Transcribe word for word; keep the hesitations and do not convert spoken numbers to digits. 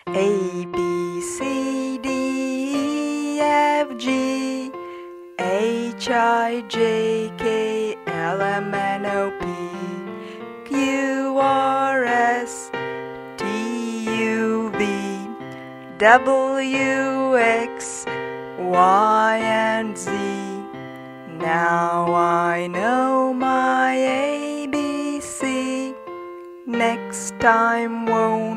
A, B, C, D, E, F, G, H, I, J, K, L, M, N, O, P, Q, R, S, T, U, V, W, X, Y, and Z. Now I know my A B C. Next time won't